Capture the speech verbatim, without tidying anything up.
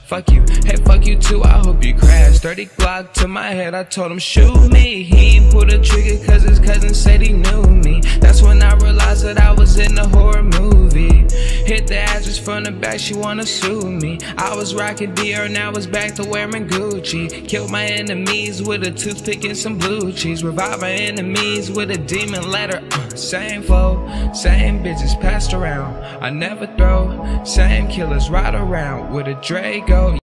fuck you, hey fuck you too, I hope you crash. thirty Glock to my head, I told him shoot me. He ain't pull the trigger cause his cousin said he knew me. That's when I realized that I was in a horror movie. Hit the actress from the back, she wanna sue me. I was rocking Dior, now it's back to wearing Gucci. Killed my enemies with a toothpick and some blue cheese. Revive my enemies with a demon letter. uh, Same foe, same bitches passed around. I never throw, same killers ride around with a Draco.